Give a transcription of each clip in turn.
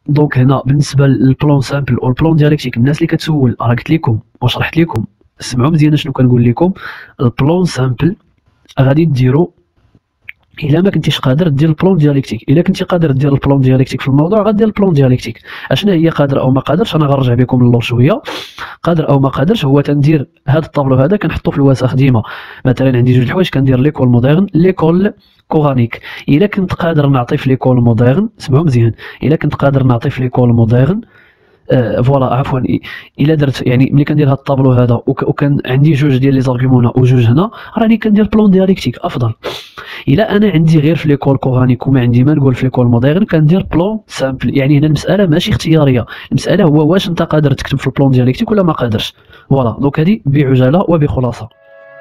دونك هنا بالنسبه للبلون سامبل والبلون ديالكتيك، الناس اللي كتسول راه قلت لكم وشرحت لكم، سمعوا مزيان شنو كنقول لكم. البلون سامبل غادي ديرو الا ما كنتيش قادر دير البلون ديالكتيك. الا كنتي قادر دير البلون ديالكتيك في الموضوع غدير البلون ديالكتيك. اشنا هي قادر او ما قادرش؟ انا غنرجع بكم للور شويه. قادر او ما قادرش هو تندير هذا الطابلو هذا كنحطو في الوسخ ديما. مثلا عندي جوج الحوايج، كندير ليكول موديرن، ليكول كورانيك. الا كنت قادر نعطي في ليكول موديرن، سمعوا مزيان، الا كنت قادر نعطي في ليكول موديرن فوالا عفوا، الا درت يعني ملي كندير هذا الطابلو هذا وكان عندي جوج ديال لي زارغيومون هنا وجوج هنا، راني كندير بلون ديالكتيك افضل. الا انا عندي غير في ليكول كورانيك وما عندي ما نقول في ليكول موديرن، كندير بلون سامبل. يعني هنا المساله ماشي اختياريه، المساله هو واش انت قادر تكتب في البلون ديالكتيك ولا ما قادرش. فوالا دونك هذه بعجاله وبخلاصه.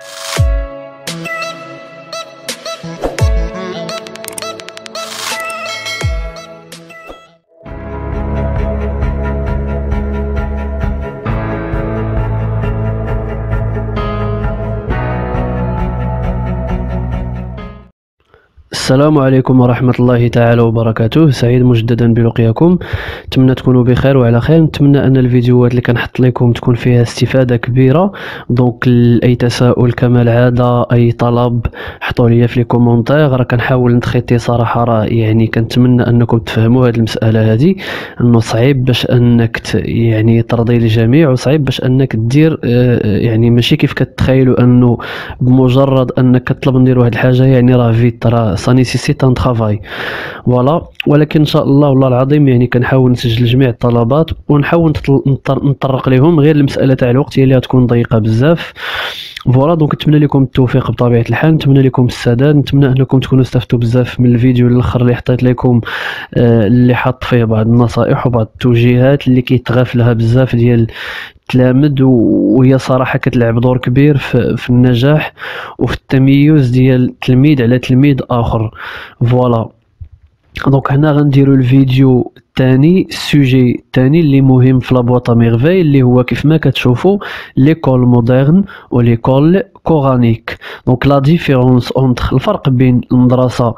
السلام عليكم ورحمة الله تعالى وبركاته. سعيد مجددا بلقياكم، نتمنى تكونوا بخير وعلى خير. نتمنى ان الفيديوهات اللي كنحط لكم تكون فيها استفادة كبيرة. دونك اي تساؤل كما العادة، اي طلب، حطوا لي في لي كومونتير. راه كنحاول نتخيطي صراحة، راه يعني كنتمنى انكم تفهموا هذه المسألة هذه، انه صعيب باش انك يعني ترضي الجميع، وصعيب باش انك دير يعني ماشي كيف كتخيلوا انه بمجرد انك كتطلب ندير واحد الحاجة يعني راه فيت، راه نيسيسيت ان طرافاي. فوالا، ولكن ان شاء الله والله العظيم يعني كنحاول نسجل جميع الطلبات ونحاول نطرق لهم. غير المساله تاع الوقت هي اللي غتكون ضيقه بزاف. فوالا دونك نتمنى لكم التوفيق بطبيعه الحال، نتمنى لكم السداد، نتمنى انكم تكونوا استفدتوا بزاف من الفيديو الاخر اللي حطيت لكم، اللي حط فيه بعض النصائح وبعض التوجيهات اللي كيتغافلها بزاف ديال التلامذ، وهي صراحه كتلعب دور كبير في النجاح وفي التميز ديال تلميذ على تلميذ اخر. فوالا دونك هنا غنديروا الفيديو الثاني، السوجي الثاني اللي مهم في لابواط ميرفاي، اللي هو كيف ما كتشوفوا ليكول مودرن و ليكول كورانيك. دونك لا ديفيرونس اونتر، الفرق بين المدرسه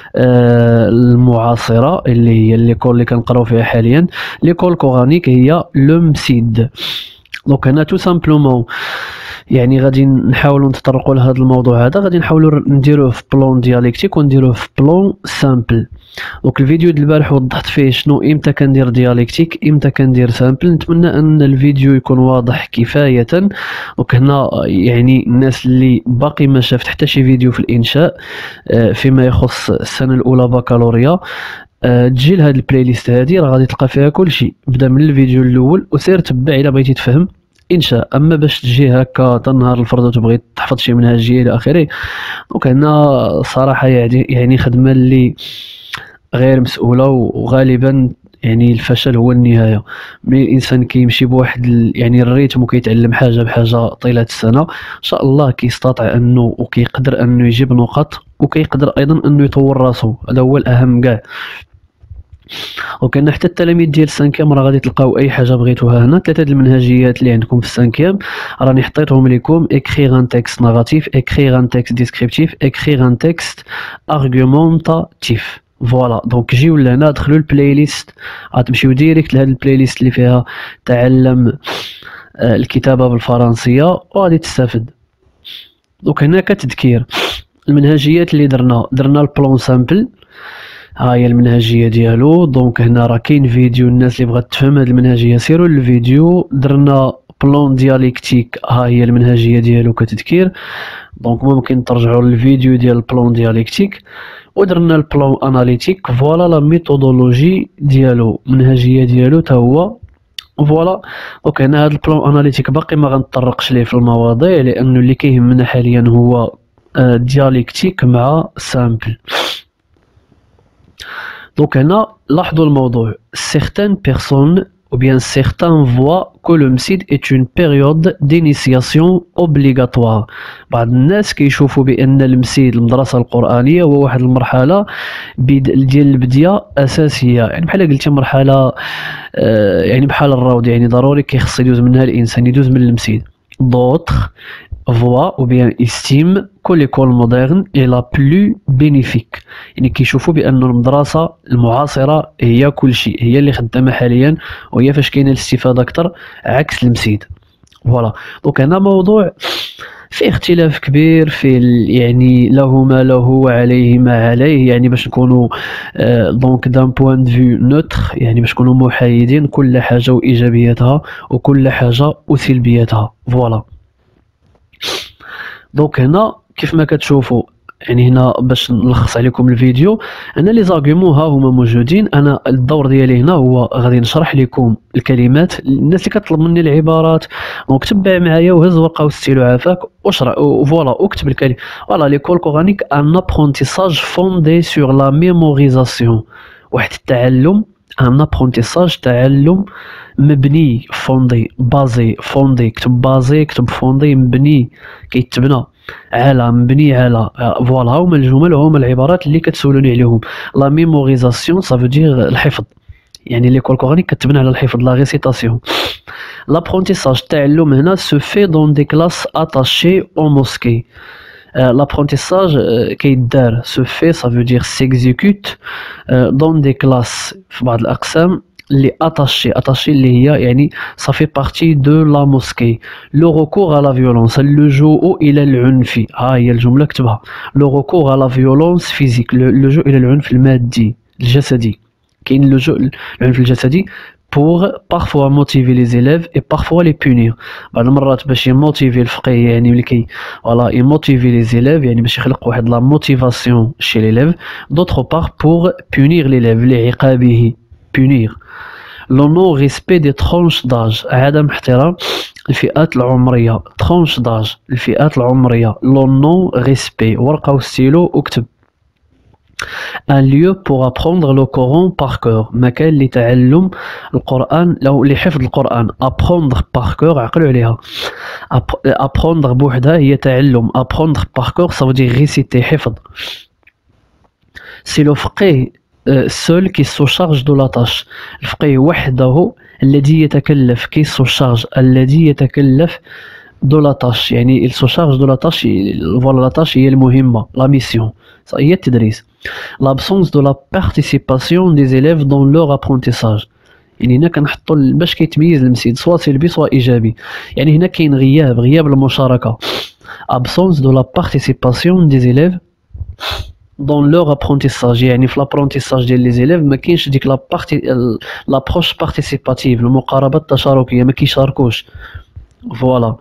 المعاصره اللي هي ليكول اللي كنقراو فيها حاليا، ليكول كورانيك هي لو مسيد. دونك هنا تو سامبلومون يعني غادي نحاولوا نتطرقوا لهذا الموضوع هذا، غادي نحاولوا نديروه في بلون ديالكتيك ونديروه في بلون سامبل. دونك الفيديو ديال البارح وضحت فيه شنو امتى كندير ديالكتيك امتى كندير سامبل. نتمنى ان الفيديو يكون واضح كفايه. دونك هنا يعني الناس اللي باقي ما شافت حتى شي فيديو في الانشاء فيما يخص السنه الاولى بكالوريا، تجي لهاد البلاي ليست هادي، راه غادي تلقى فيها كلشي، بدا من الفيديو الاول وسير تبع الا بغيتي تفهم انشاء. اما باش تجي هكا تنهار الفرد وتبغي تحفظ شي منهجيه الى اخره، دونك هنا صراحه يعني خدمه اللي غير مسؤوله، وغالبا يعني الفشل هو النهايه. ملي الانسان كيمشي بواحد يعني الريتم وكيتعلم حاجه بحاجه طيله السنه، ان شاء الله كيستطيع انه وكيقدر انه يجيب نقط، وكيقدر ايضا انه يطور راسو. هذا هو الاهم كاع. وكان حتى التلاميذ ديال السانكيام راه غادي تلقاو اي حاجه بغيتوها هنا. ثلاثه المنهجيات اللي عندكم في السانكيام راني حطيتهم لكم: écrire un texte narratif, écrire un texte descriptif, écrire un texte argumentatif. فوالا دونك جيو لهنا، دخلوا البلاي ليست، غتمشيو ديريكت لهاد البلاي ليست اللي فيها تعلم الكتابه بالفرنسيه وغادي تستافد. دونك هنا كتذكير المنهجيات اللي درنا البلون سامبل، ها هي المنهجيه ديالو. دونك هنا راه كاين فيديو، الناس اللي بغات تفهم هذه المنهجيه سيروا للفيديو. درنا بلون ديالكتيك، ها هي المنهجيه ديالو كتذكير، دونك ممكن ترجعوا للفيديو ديال البلون ديالكتيك. ودرنا البلون اناليتيك، فوالا لا ميثودولوجي ديالو، المنهجيه ديالو تا هو. فوالا دونك هنا هذا البلون اناليتيك باقي ما غنتطرقش ليه في المواضيع، لانه اللي كيهمنا حاليا هو ديالكتيك مع سامبل. Donc هنا لاحظوا الموضوع: certaines personnes ou bien certains voient que le MCID est une période d'initiation obligatoire. بعض الناس كيشوفوا بان المسيد المدرسه القرانيه هو واحد المرحله ديال البديه اساسيه، يعني بحال قلتي مرحله يعني بحال الروض، يعني ضروري كيخص يدوز منها الانسان، يدوز من المسيد. d'autres voit ou bien estime que l'école moderne est la plus bénéfique. يعني كيشوفوا بأن المدرسة المعاصرة هي كل شيء، هي اللي خدامة حاليا وهي فاش كاينة الاستفادة أكثر عكس المسيد. فوالا دونك هنا موضوع فيه اختلاف كبير في يعني له ما له وعليه ما عليه، يعني باش نكونوا دونك دان بوان دو فيو نوتر، يعني باش نكونوا محايدين، كل حاجة وإيجابياتها وكل حاجة وسلبياتها. فوالا دونك هنا كيف ما كتشوفوا، يعني هنا باش نلخص عليكم الفيديو، انا لي زارغومون ها هما موجودين. انا الدور ديالي هنا هو غادي نشرح لكم الكلمات. الناس اللي كطلب مني العبارات دونك تبع معايا وهز ورقه وستيلو عافاك وشرح فوالا وكتب الكلمه. فوالا ليكول كورانيك ان ابرونتيساج فوندي سور لا ميموريزاسيون، واحد التعلم، ان ابرونتيساج تعلم مبني، فوندي بازي، فوندي كتب بازي كتب فوندي، مبني كيتبنى على، مبني على. فوالا هما الجمل وهما العبارات اللي كتسولوني عليهم. لا ميموريزاسيون سافو دير الحفظ، يعني ليكول كورانيك كتبنى على الحفظ، لا ريسيتاسيون. لابرونتيساج التعلم هنا سو في دون دي كلاس اتاشي او موسكي. لابرونتيساج كيدار سو في سافو دير سيكزيكوت دون دي كلاس، في بعض الاقسام اللي اتاشي اللي هي يعني صافي بارتي دو لا موسكي. لو ريكور على فيولونس، اللجوء الى العنف، ها هي الجمله كتبها. لو ريكور على فيولونس فيزيك، اللجوء الى العنف المادي الجسدي. كاين اللجوء العنف الجسدي pour parfois motiver les élèves et parfois les punir. بعض المرات باش يموتيفي الفقيه، يعني ملي كي فوالا يموتيفي لي زيليف، يعني باش يخلق واحد لا موتيفاسيون شي ليليف. دوطخ بار pour punir l'élève لعقابه، punir. لو نو ريسبي دي ترونش داج، عدم احترام الفئات العمريه. ترونش داج الفئات العمريه. لو نو ريسبي، ورقه وستيلو وكتب. ان ليو بور ابروندر لو كورون بار كور، مكان لتعلم القران لو لحفظ القران. ابروندر بار كور، عقلوا عليها. ابروندر بوحدها هي تعلم، ابروندر بار كور سافو دير ريسيتي، حفظ. سي لو فقيه seul qui se charge de la tâche. الفقيه وحده الذي يتكلف، كي se charge الذي يتكلف de la tâche، يعني il se charge de la tâche. voilà la tâche هي المهمة، la mission هي التدريس. l'absence de la participation des élèves dans leur apprentissage، يعني هنا كنحطوا باش كيتميز المسيد سواء سلبي سواء ايجابي. يعني هنا كاين غياب المشاركة. absence de la participation des élèves dans leur apprentissage، يعني في l'apprentissage ديال لي زيليف ما كاينش ديك لابروش بارتيسيباتيف، المقاربه التشاركيه، ما كيشاركوش. فوالا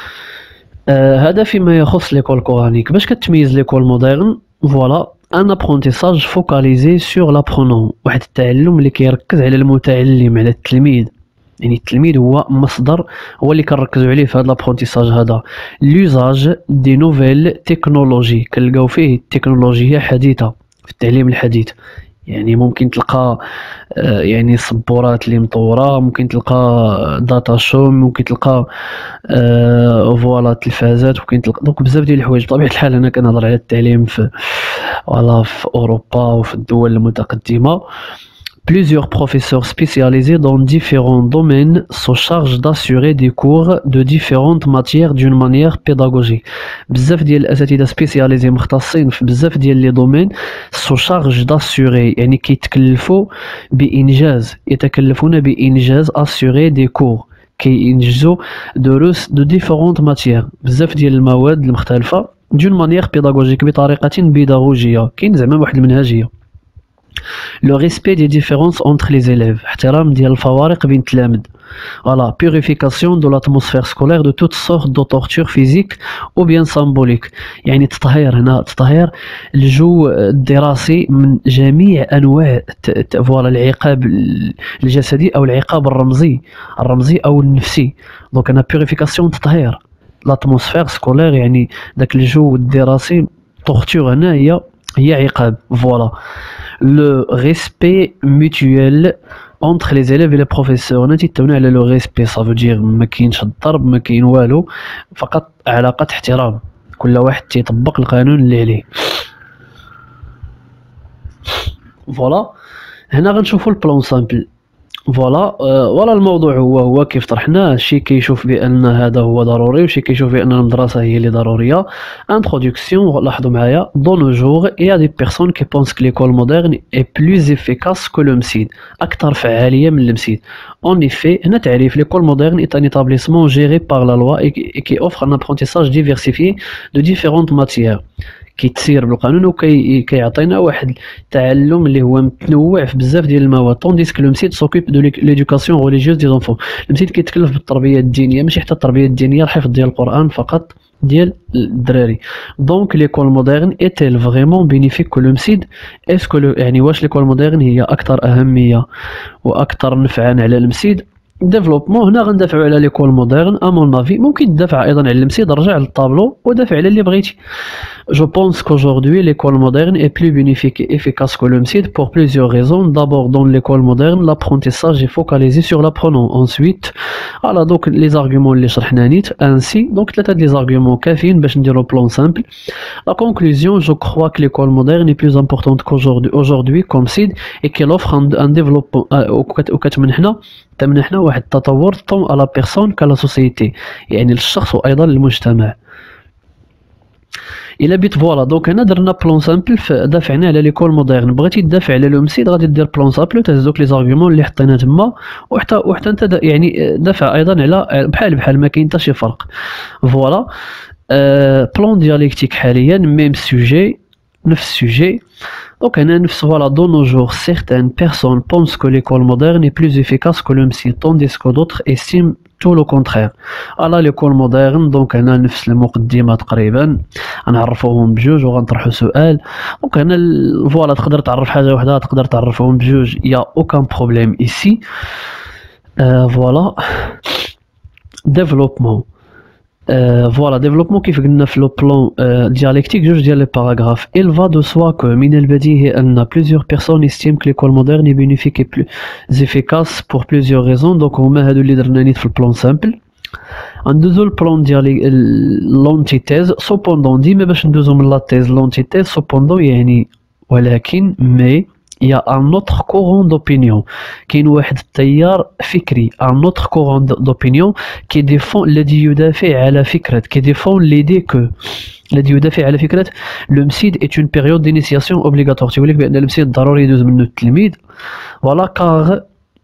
هذا فيما يخص ليكول كورانيك. باش كتميز ليكول مودرن، فوالا ان ابرونتيساج فوكاليزي سور لابرونون، واحد التعلم اللي كيركز على المتعلم، على التلميذ، يعني التلميذ هو مصدر، هو اللي كنركزوا عليه في هذا لابرونتيساج هذا. لوزاج دي نوفيل تكنولوجي، كنلقاو فيه التكنولوجيا حديثه في التعليم الحديث. يعني ممكن تلقى يعني صبورات اللي مطوره، ممكن تلقى داتا شو، ممكن تلقى فوالا تلفازات، ممكن تلقى دونك بزاف ديال الحوايج. بطبيعه الحال انا كنهضر على التعليم في فوالا في اوروبا وفي الدول المتقدمه. Plusieurs professeurs spécialisés dans différents domaines se chargent d'assurer des cours de différentes matières d'une manière pédagogique. بزاف ديال الأساتذة spécialisés مختصين في بزاف ديال لي دومين se chargent d'assurer، يعني كيتكلفوا بإنجاز، يتكلفون بإنجاز assurer des cours، كينجزوا دروس de différentes matières، بزاف ديال المواد المختلفة d'une manière pédagogique، بطريقة بيداغوجية، كاين زعما واحد المنهجية. Le respect des différences entre les élèves، احترام ديال الفوارق بين التلاميذ. Voilà, purification de l'atmosphère scolaire de toutes sortes de tortures physiques ou bien symboliques، يعني تطهير هنا، تطهير الجو الدراسي من جميع انواع فوالا العقاب الجسدي او العقاب الرمزي او النفسي. دونك انا purification تطهير l'atmosphère scolaire، يعني داك الجو الدراسي. torture هنا هي عقاب. فوالا le respect mutuel entre les élèves et les professeurs، هنا تيتبنى على لو ريسبي، صافو دير ما كاينش الضرب، ما كاين والو، فقط علاقة احترام، كل واحد تيطبق القانون اللي عليه. فوالا هنا غنشوفوا البلان سامبل. فوالا الموضوع هو كيف طرحناه. شي كيشوف بان هذا هو ضروري وشي كيشوف بان المدرسه هي اللي ضروريه. انتروداكسيون، لاحظوا معايا. دون نو جور يا دي بيرسون كي بونس كو ليكول مودرن اي بلوز افيكاس كو لو مسيد، اكثر فعاليه من المسيد. اون ايفي، هنا تعريف: ليكول مودرن اي ان établissement géré par la loi et qui offre un apprentissage diversifié de différentes matières. كيتسير بالقانون وكيعطينا واحد التعلم اللي هو متنوع في بزاف ديال المواد. طونديس كو لو مسيد سوكوب دو ليدوكاسيون ريليجيوز دي زونفون، المسيد كيتكلف بالتربيه الدينيه، ماشي حتى التربيه الدينيه، الحفظ ديال القران فقط ديال الدراري. دونك ليكول مودرن ايتيل فريمون بينيفيك كو لو مسيد؟ اسكو يعني واش ليكول مودرن هي اكثر اهميه واكثر نفعا على المسيد؟ ديفلوبمون، هنا غندافعوا على ليكول مودرن. امون نافي ممكن تدافع ايضا على المسيد، رجع للطابلو ودافع على اللي بغيتي. Je pense qu'aujourd'hui l'école moderne est plus bénéfique et efficace que le MSID pour plusieurs raisons. D'abord, dans l'école moderne, l'apprentissage est focalisé sur l'apprenant. Ensuite, voilà donc les arguments les شرحنا نيت. Ainsi, donc ثلاثة les arguments كافيين باش نديرو plan simple. La conclusion, je crois que l'école moderne est plus importante qu'aujourd'hui comme MSID et qu'elle offre un développement وكتمنحنا واحد التطور tant à la personne qu'à la société، يعني للشخص وايضا للمجتمع. الى بيت فوالا. دونك هنا درنا بلون سامبل دافعنا على ليكول مودرن. بغيتي تدافع على لو مسيد غادي دير بلون سامبل وتهز دوك لي زارغومون اللي حطينا تما، وحتى انت يعني دافع ايضا على بحال ما كاين حتى شي فرق. فوالا بلون دياليكتيك حاليا ميم سوجي نفس السوجي. Donc, voilà, de nos jours, certaines personnes pensent que l'école moderne est plus efficace que le MSID, tandis que d'autres estiment tout le contraire. Alors, l'école moderne, donc, أنا نفس المقدمة تقريبا، غنعرفوهم بجوج وغنطرحوا سؤال. Donc, أنا voilà تقدر تعرف حاجة وحدة، تقدر تعرفهم بجوج، y a aucun problème ici. Voilà. Développement. Voilà, développement كيف قلنا في لو بلان ديالكتيك جوج ديال لي باراغراف. Il va de soi que من البديهي أن plusieurs personnes estiment que l'école moderne est bénéfique et plus efficace pour plusieurs raisons. Donc هما هادو اللي درنا نيت في البلان سامبل. ندوزو البلان ديال لونتيتيز. سوبوندون ديما باش ندوزو من لا تيز لونتيتيز سوبوندون يعني ولكن مي il y a un autre courant d'opinion. كاين واحد التيار فكري un autre courant d'opinion qui défend الذي يدافع على فكرة qui défend l'idée que الذي يدافع على فكرة le MSID est une période d'initiation obligatoire. تيقول لك بأن المسيد ضروري يدوز منه التلميذ. voilà car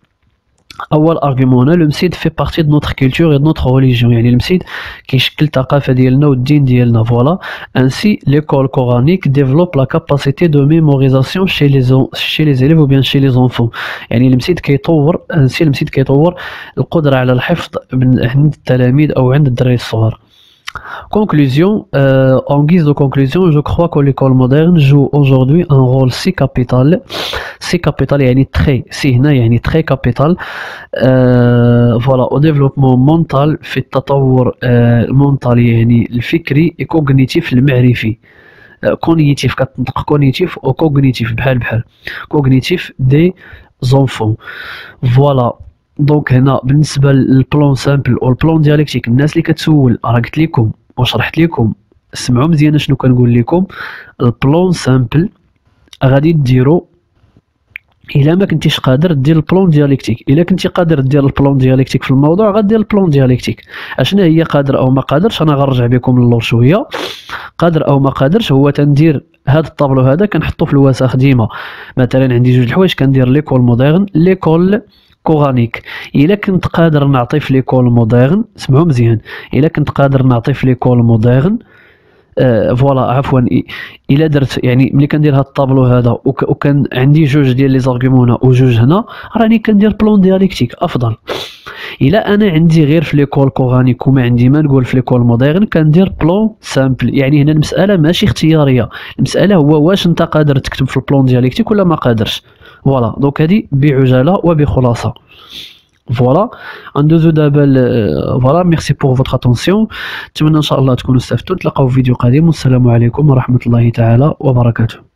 اول ارغيومون لو مسيد في بارتي دو نوتر كولتور اي دو نوتر ريليجيون، يعني المسيد كيشكل الثقافه ديالنا والدين ديالنا. فوالا انسي ليكول كورانيك ديفلوب لا كاباسيتي دو ميموريزاسيون شي لي زيليف او بيان شي لي زونفون، يعني المسيد كيطور المسيد كيطور القدره على الحفظ عند التلاميذ او عند الدراري الصغار. Conclusion, en guise de conclusion, je crois que l'école moderne joue aujourd'hui un rôle si capital يعني très capital voilà au développement mental في التطور المنطقي يعني الفكري et cognitif المعرفي. cognitif كتنطق cognitif و cognitif بحال cognitif des enfants. voilà. دونك هنا بالنسبه للبلان سامبل والبلان ديالكتيك، الناس اللي كتسول راه قلت لكم وشرحت لكم، سمعوا مزيان شنو كنقول لكم. البلان سامبل غادي ديرو الا ما كنتيش قادر دير البلان ديالكتيك. الا كنتي قادر دير البلان ديالكتيك في الموضوع غدير البلان ديالكتيك. اشنا هي قادر او ما قادرش؟ انا غنرجع بكم للور شويه. قادر او ما قادرش هو تندير هاد الطابلو هذا كنحطو في الوساخ ديما. مثلا عندي جوج الحوايج كندير ليكول مودرن ليكول كورانيك. الا كنت قادر نعطي في ليكول مودرن، سمعوا مزيان، الا كنت قادر نعطي في ليكول مودرن فوالا عفوا الا درت يعني ملي كندير هاد الطابلو هذا وكان عندي جوج ديال لي زارغومون وجوج هنا، راني كندير بلون ديالكتيك افضل. الا انا عندي غير في ليكول كورانيك وما عندي ما نقول في ليكول مودرن، كندير بلون سامبل. يعني هنا المساله ماشي اختياريه، المساله هو واش انت قادر تكتب في البلون ديالكتيك ولا ما قادرش. فوالا دونك هذه بعجاله وبخلاصه. فوالا ندوزو دابا فوالا. ميرسي بور فوتر اتونسيون، نتمنى ان شاء الله تكونوا استفدتوا. نتلاقاو في فيديو قادم والسلام عليكم ورحمه الله تعالى وبركاته.